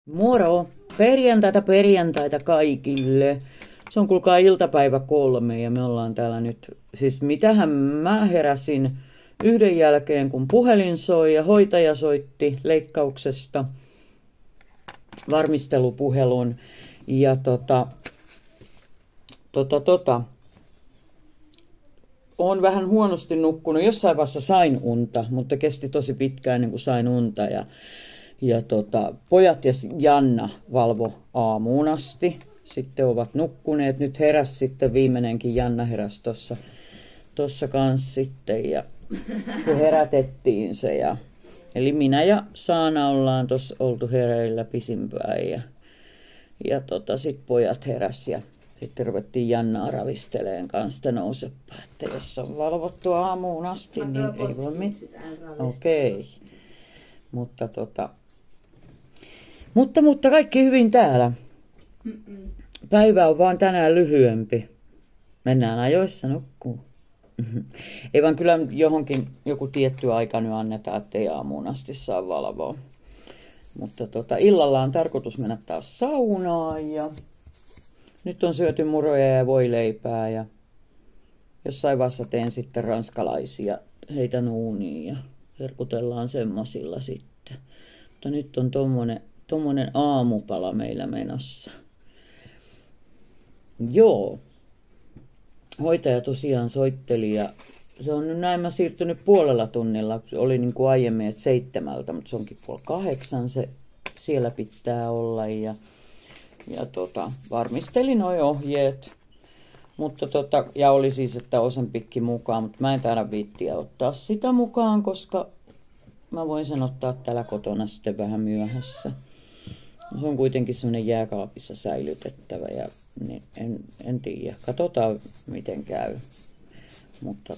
Moro! Perjantaita kaikille. Se on kuulkaa iltapäivä 3 ja me ollaan täällä nyt. Siis mitähän mä heräsin yhden jälkeen, kun puhelin soi ja hoitaja soitti leikkauksesta varmistelupuhelun. Ja Oon vähän huonosti nukkunut. Jossain vaiheessa sain unta, mutta kesti tosi pitkään ennen kuin sain unta. Ja pojat ja Janna valvo aamuun asti. Sitten ovat nukkuneet. Nyt heräs sitten viimeinenkin Janna heräsi tossa kanssa sitten. Ja herätettiin se. Eli minä ja Saana ollaan tossa oltu hereillä pisimpään. Ja sitten pojat heräs ja sitten ruvettiin Jannaa ravisteleen kanssa, että nousepä, että jos on valvottu aamuun asti, niin ei voi mitään. Okei. Mutta kaikki hyvin täällä. Päivä on vaan tänään lyhyempi. Mennään ajoissa nukkuun. Ei vaan kyllä johonkin joku tietty aika nyt annetaan, ettei aamuun asti saa valvoa. Mutta illalla on tarkoitus mennä taas saunaan ja nyt on syöty muroja ja voileipää ja jossain vaiheessa teen sitten ranskalaisia, heitän uuniin ja herkutellaan semmosilla sitten. Mutta nyt on tommonen aamupala meillä menossa. Joo. Hoitaja tosiaan soitteli ja se on nyt näin mä siirtynyt puolella tunnilla. Se oli niin kuin aiemmin, että 7, mutta se onkin 7:30 se siellä pitää olla ja varmistelin noi ohjeet. Mutta ja oli siis, että Ozempickin mukaan, mutta mä en taida viittiä ottaa sitä mukaan, koska mä voin sen ottaa täällä kotona sitten vähän myöhässä. Se on kuitenkin semmoinen jääkaapissa säilytettävä ja niin en tiedä. Katsotaan miten käy. Mutta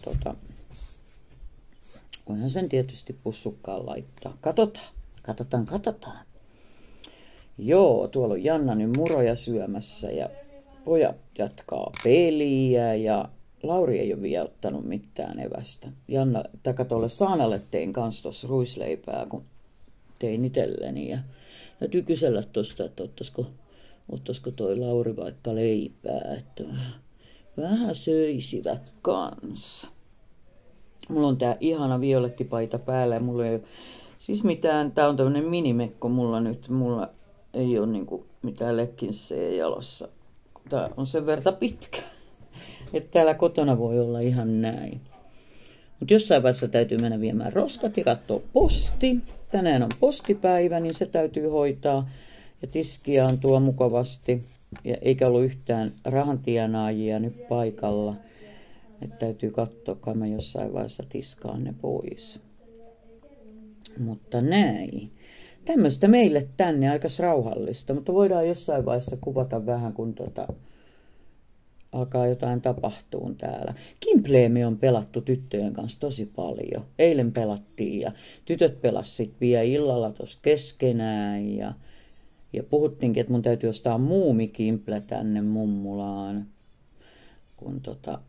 voihan sen tietysti pussukkaan laittaa. Katsotaan. Joo, tuolla on Janna nyt muroja syömässä ja pojat jatkaa peliä ja Lauri ei ole vielä ottanut mitään evästä. Tuolle Saanalle tein kanssa tuossa ruisleipää, kun tein itselleni ja täytyy kysellä tuosta, että ottaisiko toi Lauri vaikka leipää, että vähän söisivät kanssa. Mulla on tää ihana violettipaita päällä ja mulla ei ole siis mitään, tää on tämmönen minimekko mulla nyt, mulla ei ole niinku mitään legginsejä jalassa. Tää on sen verta pitkä, että täällä kotona voi olla ihan näin. Mutta jossain vaiheessa täytyy mennä viemään roskat ja katsoa posti. Tänään on postipäivä, niin se täytyy hoitaa. Ja tiskiä on tuo mukavasti. Ja eikä ollut yhtään rahantienaajia nyt paikalla. Että täytyy katsoa, kai mä jossain vaiheessa tiskaan ne pois. Mutta näin. Tämmöistä meille tänne aika rauhallista. Mutta voidaan jossain vaiheessa kuvata vähän, kun alkaa jotain tapahtuu täällä. Kimpleemi on pelattu tyttöjen kanssa tosi paljon. Eilen pelattiin ja tytöt pelasivat vielä illalla tuossa keskenään. Ja puhuttiinkin, että mun täytyy ostaa muumikimple tänne mummulaan. Kun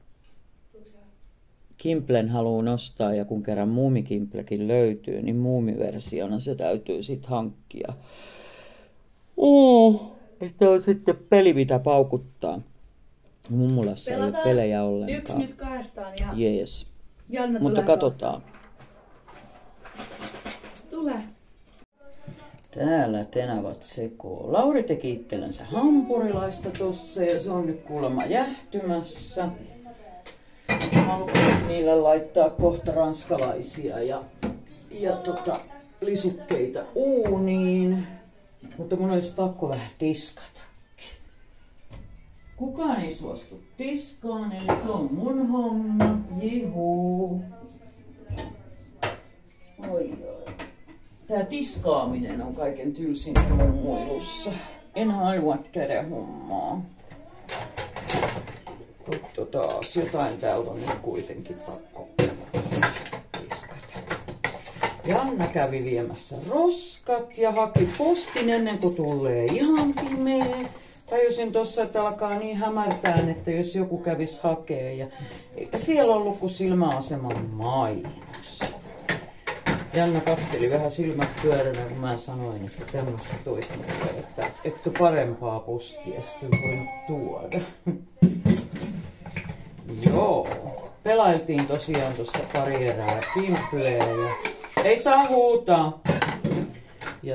Kimplen haluan ostaa ja kun kerran muumikimplekin löytyy, niin muumiversiona se täytyy sitten hankkia. Että on sitten peli, mitä paukuttaa. Mummulassa ei ole pelejä ollenkaan. 1 nyt 2 ja jees. Janna Mutta katsotaan. Tule. Täällä tenavat sekoo. Lauri teki itsellensä hampurilaista tossa ja se on nyt kuulemma jähtymässä. Haluaisin niille laittaa kohta ranskalaisia ja lisukkeita uuniin. Mutta mun olisi pakko vähän tiskatakin. Kukaan ei suostu tiskaan, eli se on mun homma. Jihuu. Oi. Tää tiskaaminen on kaiken tylsin mummuilussa. En halua tehdä hommaa. Mutta taas jotain täältä on nyt kuitenkin pakko tiskata. Janna kävi viemässä roskat ja haki postin ennen kuin tulee ihan pimeä. Tajusin tossa, että alkaa niin hämärtään, että jos joku kävis hakee. Ja eikä siellä ollut kuin silmäaseman mainos. Janna katteli vähän silmät pyöränä, kun mä sanoin, että tämmöistä toista tulee että parempaa postia sitten voinut tuoda. Joo. Pelailtiin tosiaan tuossa pari erää pimpleä ja ei saa huutaa. Ja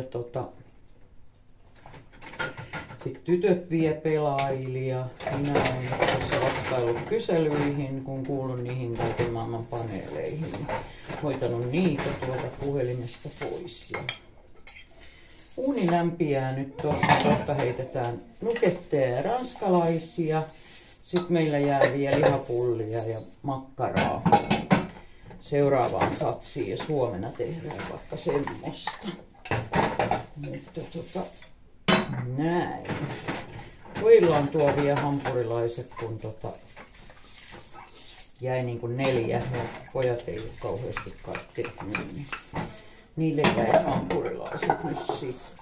sitten tytöt vie pelaili ja minä olen tuossa vastaillut kyselyihin, kun kuulun niihin kaiken maailman paneeleihin. Niin hoitanut niitä tuolta puhelimesta pois. Ja uuni lämpiää nyt tuossa, kohta heitetään nuketteja ja ranskalaisia. Sitten meillä jää vielä lihapullia ja makkaraa seuraavaan satsiin, jos huomenna tehdään vaikka semmoista. Mutta näin. Pojilla on tuo vielä hampurilaiset, kun jäi niin kuin 4 ja pojat ei ole kauheasti kaikki. Niin niille jäi hampurilaiset nyt sitten.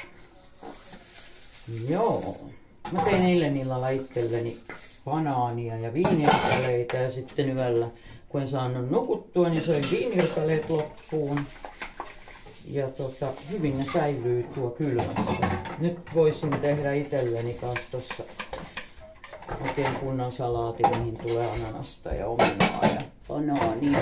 Joo. Mä tein eilen illalla itselleni banaania ja viinirpaleita ja sitten yöllä, kun en saanut nukuttua, niin söin viinirpaleet loppuun. Ja hyvin ne säilyy tuo kylmässä. Nyt voisin tehdä itselleni kanssa tossa oikein kunnon salaatin, mihin tulee ananasta ja omenaa ja banaania.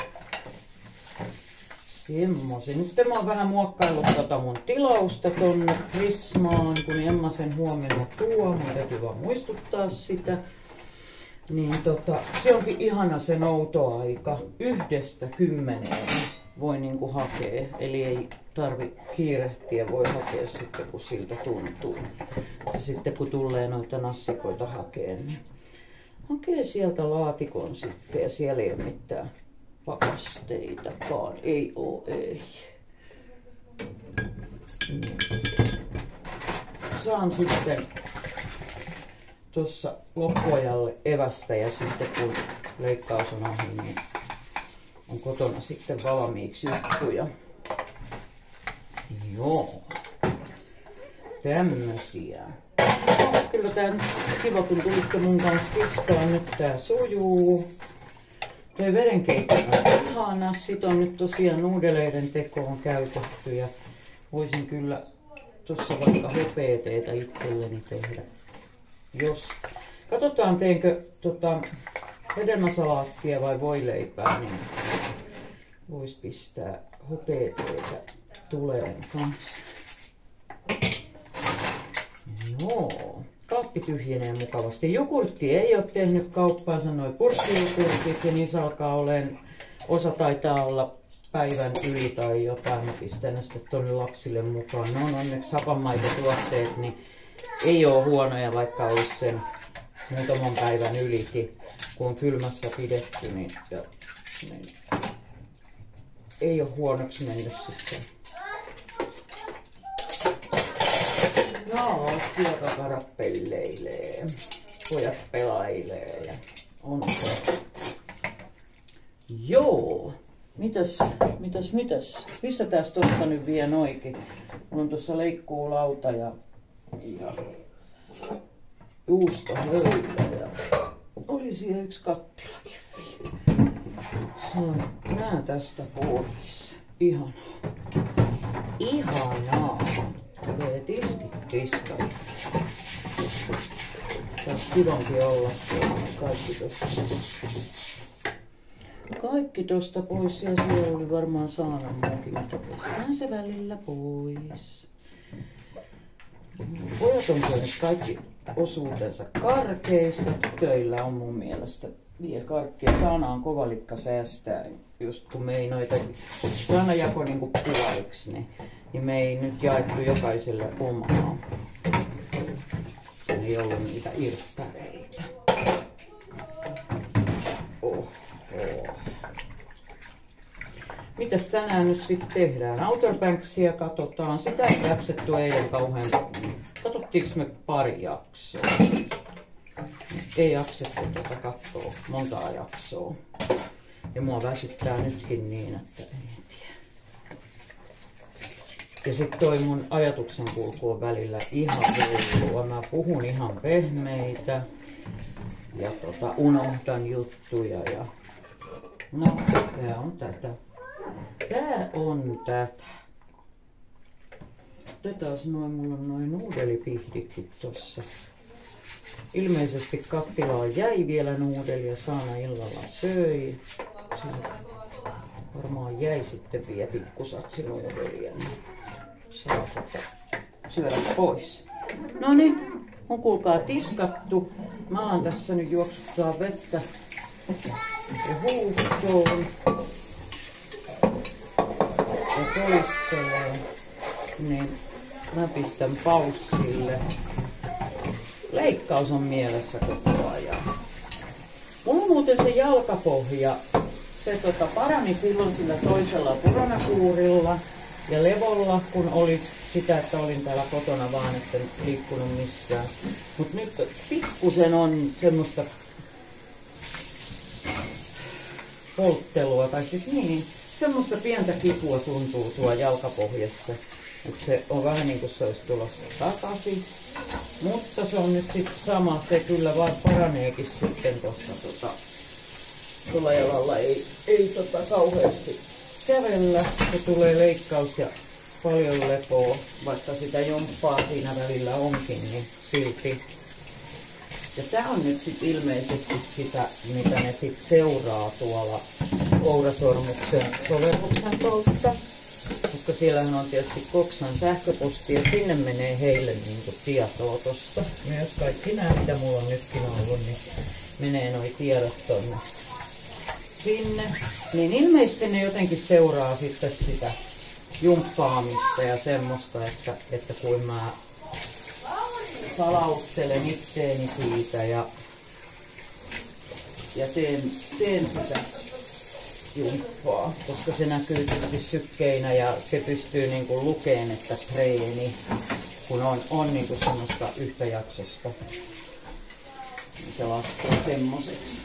Semmoisen. Nyt mä oon vähän muokkaillut mun tilausta tonne Prismaan, kun Emma sen huomenna tuo. Mun täytyy vaan muistuttaa sitä. Niin se onkin ihana se noutoaika. 1–10 voi niinku hakea. Eli ei tarvi kiirehtiä, voi hakea sitten kun siltä tuntuu. Ja sitten kun tulee noita nassikoita hakeen, niin hakee sieltä laatikon sitten ja siellä ei ole mitään pakasteitakaan. Ei oo, ei. Saan sitten tuossa loppuajalle evästä ja sitten kun leikkaus on ohi, niin on kotona sitten valmiiksi juttuja. Joo. Tämmösiä. Kyllä tää kiva, kun tulitte mun kanssa kistaan. Nyt tää sujuu. Toi verenkeitto on ihana. Sit on nyt tosiaan nuudeleiden tekoon käytetty ja voisin kyllä tossa vaikka hopeeteitä itselleni tehdä. Jos katsotaan teenkö hedelmäsalaattia vai voileipää, niin vois pistää hopeeteitä tuleen kanssa. Joo. Kaappi tyhjenee mukavasti. Jogurtti ei ole tehnyt kauppaan, sanoi purkkijogurtit ja niissä alkaa olemaan, osa taitaa olla päivän yli tai jotain. Mä pistän ne sitten tonne lapsille mukaan. Ne on onneksi hapanmaitotuotteet, niin ei oo huonoja, vaikka olisi sen muutaman päivän ylikin, kun on kylmässä pidetty, niin ei ole huonoksi mennyt sitten. Joo, sieltä pelleilee, pojat pelailee ja on se. Joo, mitäs? Pistetääs tosta nyt vielä noikin. Mulla on tossa leikkuulauta ja juustohöylä ja oli siellä yksi kattilakin vielä. Sain nää tästä pois. Ihanaa. Ihanaa. Tulee tiskit. Taas kivonkin olla kaikki tosta pois ja siellä oli varmaan saana muukin, mutta pestään se välillä pois. Pojat on syönyt kaikki osuutensa karkeista. Tytöillä on mun mielestä vielä karkkeja. Saana on kovalikka säästää, just kun me ei noita, Saana jako niinku puoliksi, niin me ei nyt jaettu jokaiselle omaa. Ei ollut niitä irttareita. Mitäs tänään nyt sitten tehdään? Outer Banksia katsotaan. Sitä ei läpsetty eilen kauhean. Katsottiinko me pari jaksoa? Ei jaksettu katsoa montaa jaksoa. Ja mua väsyttää nytkin niin, että en tiedä. Ja sitten toi mun ajatuksen kulku on välillä ihan hullua. Mä puhun ihan pehmeitä. Ja unohdan juttuja. Ja no, tää on tätä. Tää on tätä. Otetaan noin, mulla on noin nuudelipihdikit tossa. Ilmeisesti kattilaan jäi vielä nuudelia, Saana illalla söi. Siinä varmaan jäi sitten vielä pikkusatsi nuudelia, niin saa syödä pois. Noniin, on kuulkaa tiskattu. Mä alan tässä nyt juoksuttaa vettä ja huuhtoon. Ja toistelee. Niin mä pistän paussille. Leikkaus on mielessä koko ajan. Mulla muuten se jalkapohja, se parani silloin sillä toisella koronakuurilla ja levolla, kun oli sitä, että olin täällä kotona vaan, etten liikkunut missään. Mut nyt pikkusen on semmoista polttelua, tai siis niin, semmoista pientä kipua tuntuu tuo jalkapohjassa. Että se on vähän niin kuin se olisi tulossa takaisin. Mutta se on nyt sitten sama, se kyllä vaan paraneekin sitten tuossa tuolla jalalla ei kauheasti kävellä. Se tulee leikkaus ja paljon lepoa, vaikka sitä jomppaa siinä välillä onkin, niin silti. Ja tää on nyt sitten ilmeisesti sitä, mitä ne sitten seuraa tuolla Ourasormuksen sovelluksen kautta. Koska siellähän on tietysti Coxan sähköposti ja sinne menee heille niinku tietoa tosta. Myös kaikki nämä, mitä mulla on nytkin ollut, niin menee noi tiedot tonne sinne. Niin ilmeisesti ne jotenkin seuraa sitten sitä jumppaamista ja semmoista, että kun mä salauttelen itteeni siitä ja teen sitä jumppaa, koska se näkyy tietysti sykkeinä ja se pystyy niinku lukeen, että treeni, kun on niinku semmoista yhtäjaksosta, niin se laskee semmoiseksi.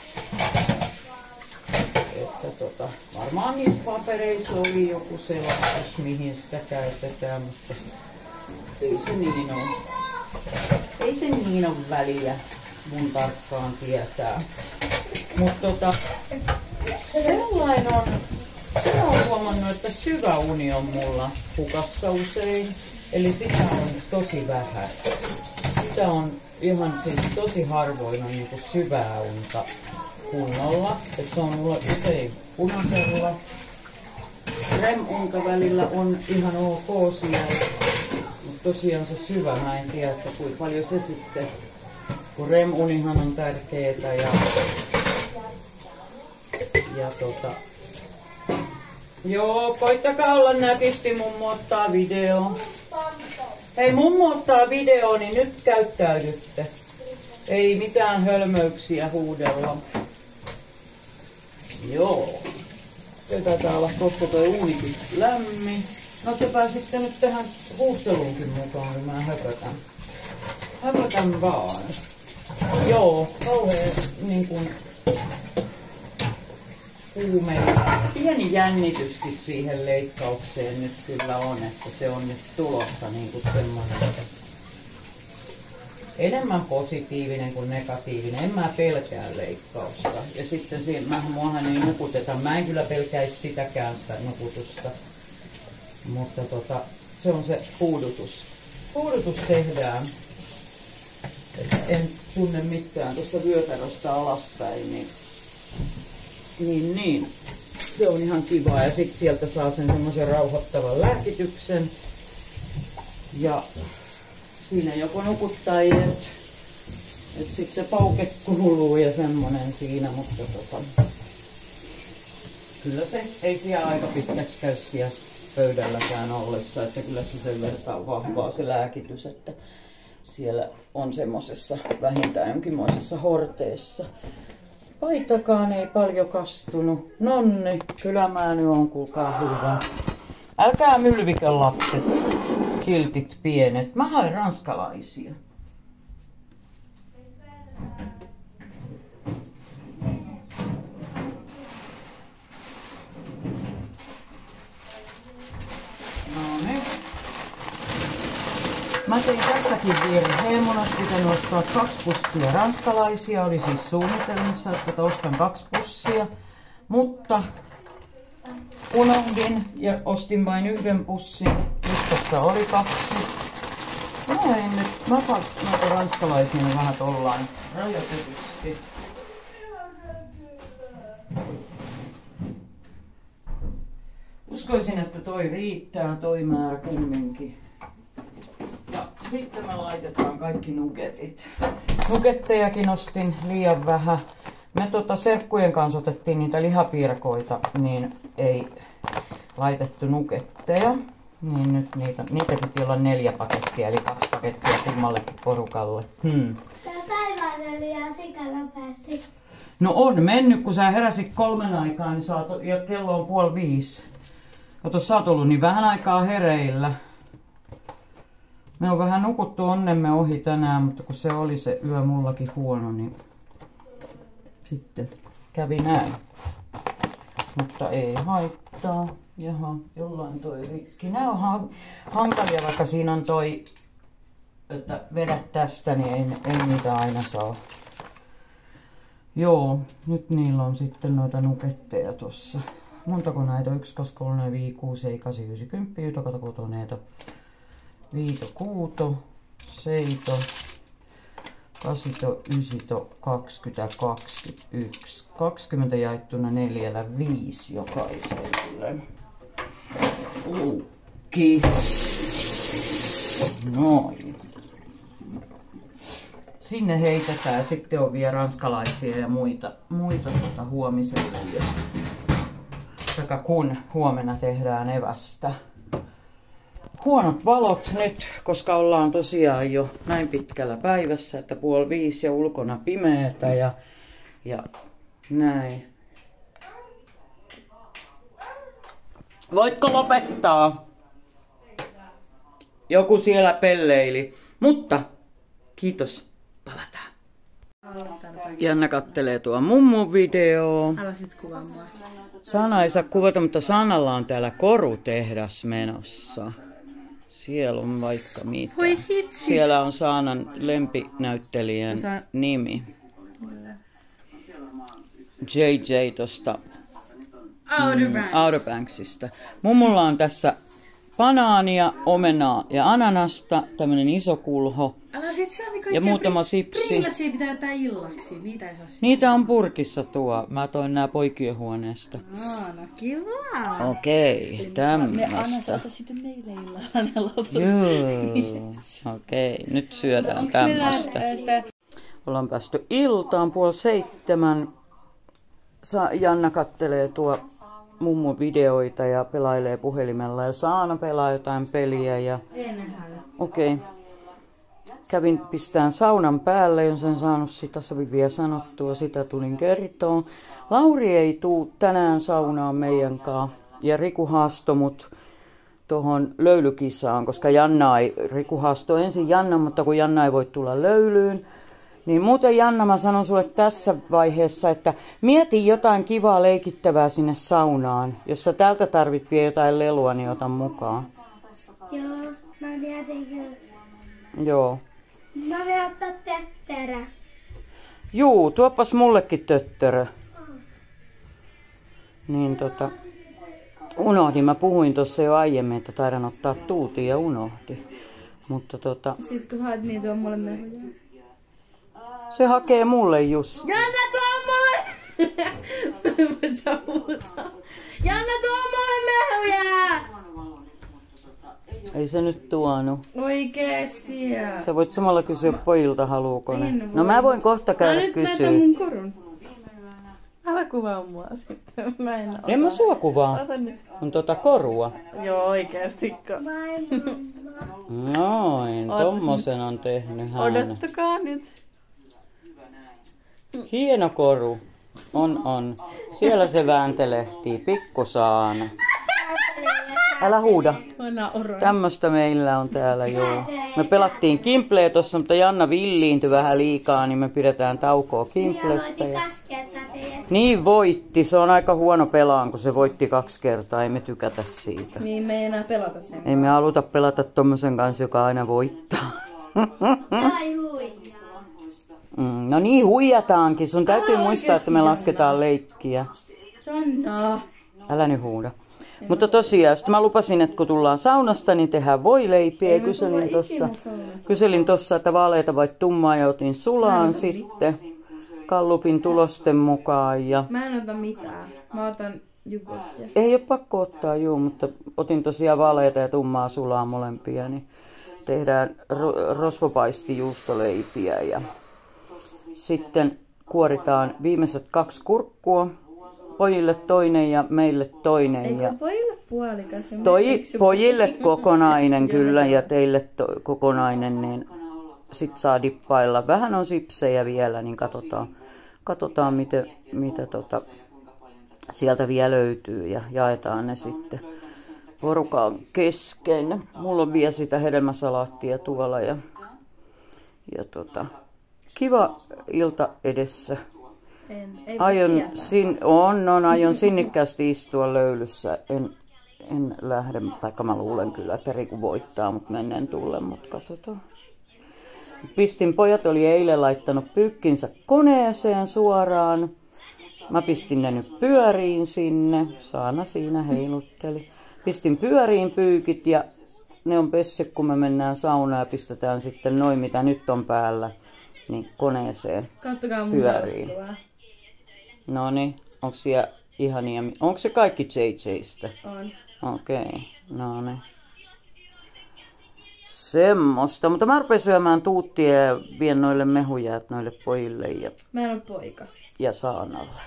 Että varmaan niissä papereissa oli joku selastus, mihin sitä käytetään, mutta ei se niin ole. Ei se niin ole väliä mun tarkkaan tietää. Mutta sellainen on, sen on huomannut, että syvä uni on mulla hukassa usein, eli sitä on tosi vähän. Sitä on ihan siis tosi harvoin on niinku syvää unta kunnolla, että se on mulla usein punaisella. REM-unta välillä on ihan ok siellä, mutta tosiaan se syvä, mä en tiedä, että kuinka paljon se sitten, kun REM-unihan on tärkeetä ja joo, koittakaa olla nätisti, mummo ottaa video. Hei, mummo ottaa video, niin nyt käyttäydytte. Ei mitään hölmöyksiä huudella. Joo. Se taitaa olla kohta toi uunikin lämmin. No te pääsitte nyt tähän huuhteluunkin mukaan, kun mä höpötän. Höpötän vaan. Joo, kauhean niin kuin pieni jännityskin siihen leikkaukseen nyt kyllä on, että se on nyt tulossa niin kuin semmoinen enemmän positiivinen kuin negatiivinen. En mä pelkää leikkausta. Ja sitten muahan ei nukuteta. Mä en kyllä pelkäisi sitäkään sitä nukutusta. Mutta se on se puudutus. Puudutus tehdään. En tunne mitään tuosta vyötäröstä alaspäin, niin. Se on ihan kiva ja sitten sieltä saa sen semmoisen rauhoittavan lääkityksen. Ja siinä joko nukuttaa, että sitten se pauke kuuluu ja semmonen siinä, mutta kyllä se ei siellä aika pitkäksi käy siellä pöydälläkään ollessa, että kyllä se sen verran vahvaa se lääkitys, että siellä on semmosessa vähintään jonkinmoisessa horteessa. Paitakaan ei paljon kastunut. Nonni, kyllä mä nyt on, kuulkaa hyvä. Älkää mylvikö lapset, kiltit pienet. Mä hain ranskalaisia. Noniin. Mä tein tässäkin virheen. Mun olisi pitänyt ostaa 2 pussia ranskalaisia. Oli siis suunnitelmissa, että ostan 2 pussia. Mutta unohdin ja ostin vain 1 pussin. Ja Tässä oli 2. Mä en nyt, noita ranskalaisia vähän tollain rajoitetusti. Uskoisin, että toi riittää, toi määrä kumminkin. Ja sitten me laitetaan kaikki nugetit. Nugettejakin ostin liian vähän. Me serkkujen kanssa otettiin niitä lihapiirakoita, niin ei laitettu nugetteja. Niin nyt niitä piti olla 4 pakettia, eli 2 pakettia kummallekin porukalle. Tää päivä on liian sikanopeasti. No on mennyt, kun sä heräsit 3 aikaan, niin ja kello on 4:30. Kato, sä oot ollut niin vähän aikaa hereillä. Me on vähän nukuttu onnemme ohi tänään, mutta kun se oli se yö mullakin huono, niin sitten kävi näin. Mutta ei haittaa. Jaha, jollain toi riski. Nää on hankalia, vaikka siinä on toi, että vedät tästä, niin ei niitä aina saa. Joo, nyt niillä on sitten noita nuketteja tossa. Montako näitä on? 1, 2, 3, 4, 5, 6, 7, 8, 9, 10, 11, 12, 5, 6, 7, 8, 9, 20, 21. 20 jaettuna 4, 5 jokaiselle. Ukki. Noin. Sinne heitetään. Sitten on vielä ranskalaisia ja muita huomiselle. Kun huomenna tehdään evästä. Huonot valot nyt, koska ollaan tosiaan jo näin pitkällä päivässä, että 4:30 ja ulkona pimeätä ja näin. Voitko lopettaa? Joku siellä pelleili. Mutta kiitos. Palataan. Janna kattelee tuo mummun videoa. Älä sit kuvaa mua. Sana ei saa kuvata, mutta Sanalla on täällä korutehdas menossa. Siellä on vaikka mitä. Voi hitsit. Siellä on Saanan lempinäyttelijän nimi. JJ tosta Outer Banksista. Mummulla on tässä banaania, omenaa ja ananasta, tämmönen iso kulho. Älä sit syö kaikkea. Ja muutama sipsi. Brillasia pitää jättää illaksi. Niitä ei saa syödä. Niitä on purkissa tuo. Mä toin nää poikien huoneesta. No kiva. Okei, tämmöstä. Anna sä ota sitten meille illalla ne loput. Joo, okei. Nyt syödään tämmöstä. Ollaan päästy iltaan 6:30. Janna kattelee tuo mummun videoita ja pelailee puhelimella ja Saana pelaa jotain peliä ja okei. Kävin pistään saunan päälle, jos en saanut sitä vielä sanottua, sitä tulin kertoon. Lauri ei tuu tänään saunaan meidän kanssa ja Riku haastoi mut tuohon löylykisaan, koska Riku haastoi ensin Janna, mutta kun Janna ei voi tulla löylyyn, niin muuten Janna, mä sanon sulle tässä vaiheessa, että mieti jotain kivaa leikittävää sinne saunaan. Jos sä täältä tarvit vielä jotain lelua, niin ota mukaan. Joo, mä mietin kyllä. Joo. Mä voin ottaa tötterä. Juu, tuoppas mullekin töttörö. Niin unohdin, mä puhuin tuossa jo aiemmin, että taidan ottaa tuutiin ja unohdin. Mutta Sit kun haet niin tuo mulle mehuja. Se hakee mulle just. Janna tuo mulle! Sä huutaa. Janna tuo mulle mehuja! Ei se nyt tuonut. Oikeesti. Sä voit samalla kysyä pojilta, haluuko ne. No mä voin kohta käydä kysyä. Nyt mun korun. Älä kuvaa mua sitten. Mä en osaa. En mä sua kuvaa. Ota nyt. On korua. Joo, oikeesti. Vai mamma. Noin, tommosen on tehnyt hän. Odottakaa nyt. Hieno koru. On. Siellä se vääntelehtii. Pikku Saana. Älä huuda. Tämmöstä meillä on täällä, joo. Me pelattiin Kimpleä tossa, mutta Janna villiintyi vähän liikaa, niin me pidetään taukoa Kimplestä. Niin voitti. Se on aika huono pelaan, kun se voitti 2 kertaa. Ei me tykätä siitä. Niin me ei enää pelata sen. Ei me haluta pelata tommosen kanssa, joka aina voittaa. Tai huijaa. No niin, huijataankin. Sun täytyy muistaa, että me lasketaan leikkiä. Sanna. Älä nyt huuda. Mutta tosiaan, sitten mä lupasin, että kun tullaan saunasta, niin tehdään voileipiä. Ja kyselin tossa, että vaaleita vai tummaa ja otin sulaan sitten Gallupin tulosten mukaan. Ja Mä en ota mitään. Mä otan jogurttia. ei ole pakko ottaa, mutta otin tosiaan vaaleita ja tummaa sulaa molempia. Niin tehdään rosvopaistijuustoleipiä ja sitten kuoritaan viimeiset 2 kurkkua. Pojille toinen ja meille toinen. Eikö ja pojille puolikas? pojille kokonainen kyllä ja teille kokonainen, niin sit saa dippailla. Vähän on sipsejä vielä, niin katsotaan mitä sieltä vielä löytyy ja jaetaan ne sitten porukan kesken. Mulla on vielä sitä hedelmäsalaattia tuolla ja kiva ilta edessä. Aion sinnikkäästi istua löylyssä. En lähde, taikka mä luulen kyllä, että Riku voittaa, mutta menneen tullen, mutta katsotaan. Pojat oli eilen laittanut pyykkinsä koneeseen suoraan. Mä pistin ne nyt pyöriin sinne. Saana siinä heilutteli. Pistin pyöriin pyykit ja ne on pesse, kun me mennään saunaan ja pistetään sitten noin, mitä nyt on päällä, niin koneeseen pyöriin. No niin, onko siellä ihania? Onko se kaikki JJ:stä? On. Okei, no niin. Semmoista, mutta mä rupean syömään tuuttia ja vien noille mehujäät noille pojille Mä en ole poika. Ja Saanalle.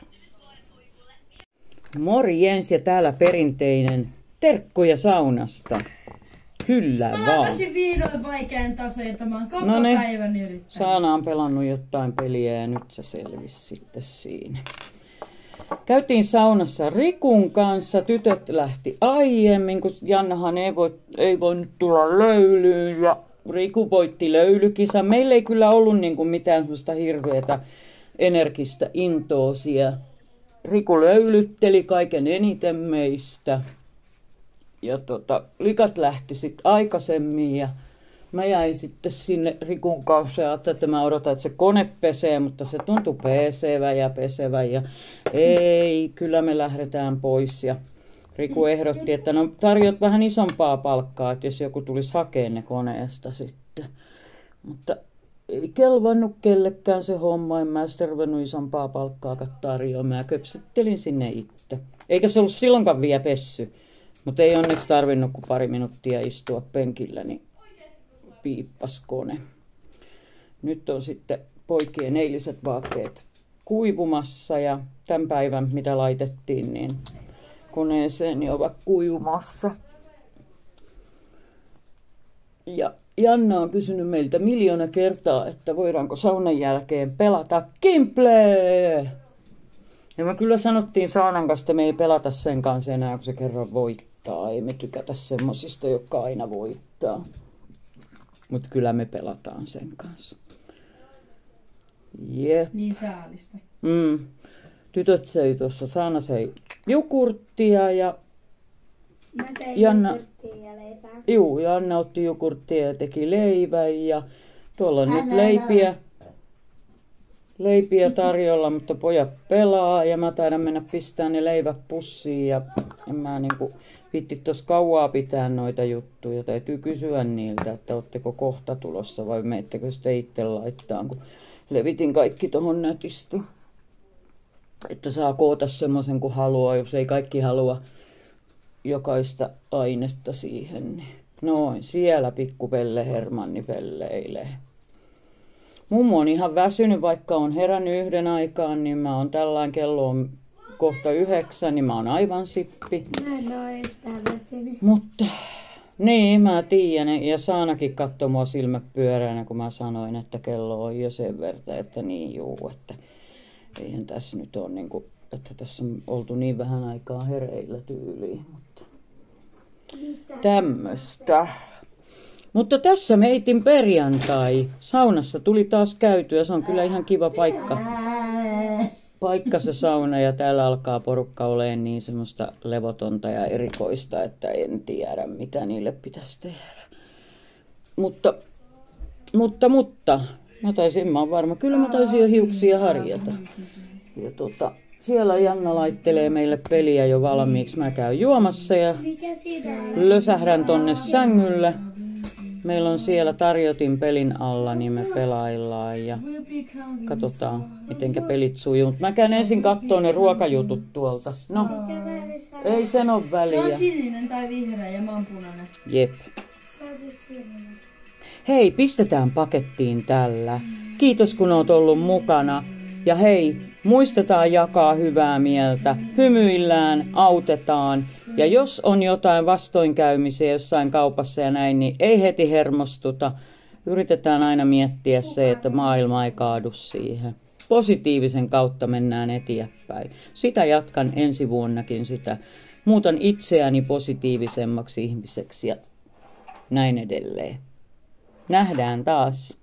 Morjens ja täällä perinteinen terkkuja saunasta. Kyllä mä vaan. Mä vihdoin vaikean tasoitamaan koko päivän yrittänyt. Saana on pelannut jotain peliä ja nyt se selvisi sitten siinä. Käytiin saunassa Rikun kanssa, tytöt lähti aiemmin, kun Jannahan ei voinut tulla löylyyn ja Riku voitti löylykisan. Meillä ei kyllä ollut mitään sellaista hirveätä energistä intoosia. Riku löylytteli kaiken eniten meistä ja likat lähti sitten aikaisemmin ja mä jäin sitten sinne Rikun kanssa ja ajattelin, että mä odotan, että se kone pesee, mutta se tuntui pesevän ja ei, kyllä me lähdetään pois. Ja Riku ehdotti, että no tarjot vähän isompaa palkkaa, että jos joku tulisi hakemaan ne koneesta sitten. Mutta ei kelvannut kellekään se homma, en mä sitten ruvennut isompaa palkkaa tarjoamaan. Mä köpsettelin sinne itse. Eikä se ollut silloinkaan vielä pessy, mutta ei onneksi tarvinnut kuin 2 minuuttia istua penkillä, niin piippas kone. Nyt on sitten poikien eiliset vaatteet kuivumassa ja tämän päivän mitä laitettiin niin koneeseen niin ovat kuivumassa. Ja Janna on kysynyt meiltä 1 000 000 kertaa, että voidaanko saunan jälkeen pelata Kimplee. Ja me kyllä sanottiin Saanan kanssa, että me ei pelata sen kanssa enää, kun se kerran voittaa. Ei me tykätä semmosista, jotka aina voittaa. Mutta kyllä me pelataan sen kanssa. Yeah. Niin saalista. Tytöt söi tuossa, Saana söi jogurttia ja Mä söin jogurttia ja leipää. Juu, ja Anna otti jogurttia ja teki leivän ja tuolla on nyt leipiä tarjolla, mutta pojat pelaa ja mä taidan mennä pistää ne leivät pussiin ja en mä viitti tuossa kauaa pitää noita juttuja. Täytyy kysyä niiltä, että ootteko kohta tulossa vai meittekö sitten itse laittaa, kun levitin kaikki tohon nätisti. Että saa koota semmoisen kuin haluaa, jos ei kaikki halua jokaista ainetta siihen. Niin. Noin, siellä pikkupelle Hermanni pelleilee. Mummo on ihan väsynyt, vaikka on herännyt 1 aikaan, niin mä oon tällään, kello on kohta 9, niin mä oon aivan sippi. Mä en oo yhtään väsynyt. Mutta, niin mä tiedän, ja Saanakin katsoi mua silmät pyöreänä, kun mä sanoin, että kello on jo sen verta, että niin juu, että eihän tässä nyt ole että tässä on oltu niin vähän aikaa hereillä tyyliin, mutta tämmöstä. Mutta tässä meitin perjantai. Saunassa tuli taas käytyä. Se on kyllä ihan kiva paikka se sauna ja täällä alkaa porukka olemaan niin semmoista levotonta ja erikoista, että en tiedä mitä niille pitäisi tehdä. Mutta mä oon varma. Kyllä mä taisin jo hiuksia harjata. Ja Siellä Janna laittelee meille peliä jo valmiiksi. Mä käyn juomassa ja Mikä siinä on? lösähdän tonne sängylle. Meillä on siellä tarjotin pelin alla, niin me pelaillaan ja katsotaan, mitenkä pelit sujuu. Mä käyn ensin kattoo ne ruokajutut tuolta. No, ei sen ole Se väliä. on sininen tai vihreä ja mä oon punainen. Jep. Se on sit siinä. Hei, pistetään pakettiin tällä. Kiitos kun oot ollut mukana. Ja hei, muistetaan jakaa hyvää mieltä. Hymyillään, autetaan. Ja jos on jotain vastoinkäymisiä jossain kaupassa ja näin, niin ei heti hermostuta. Yritetään aina miettiä se, että maailma ei kaadu siihen. Positiivisen kautta mennään eteenpäin. Sitä jatkan ensi vuonnakin sitä. Muutan itseäni positiivisemmaksi ihmiseksi ja näin edelleen. Nähdään taas.